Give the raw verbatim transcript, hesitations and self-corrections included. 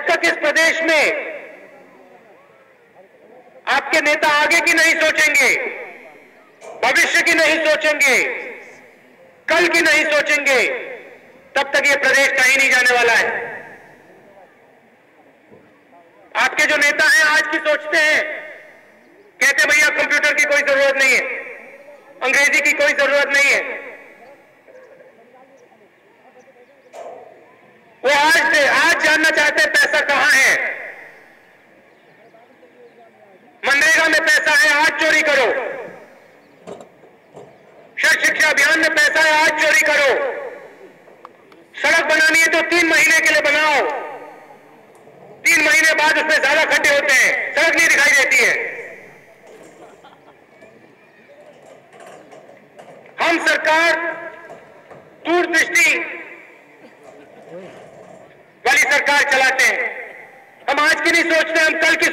जब तक इस प्रदेश में आपके नेता आगे की नहीं सोचेंगे, भविष्य की नहीं सोचेंगे, कल की नहीं सोचेंगे, तब तक ये प्रदेश कहीं नहीं जाने वाला है। आपके जो नेता हैं आज की सोचते हैं, कहते भैया कंप्यूटर की कोई जरूरत नहीं है, अंग्रेजी की कोई जरूरत नहीं है। वो आज से आज जानना चाहते हैं पैसा कहां है। मनरेगा में पैसा है, आज चोरी करो। शहर शिक्षा अभियान में पैसा है, आज चोरी करो। सड़क बनानी है तो तीन महीने के लिए बनाओ, तीन महीने बाद उसमें ज्यादा खड्डे होते हैं, सड़क नहीं दिखाई देती है। हम सरकार दूरदृष्टि वाली सरकार चलाते हैं। हम आज की नहीं सोचते, हम कल की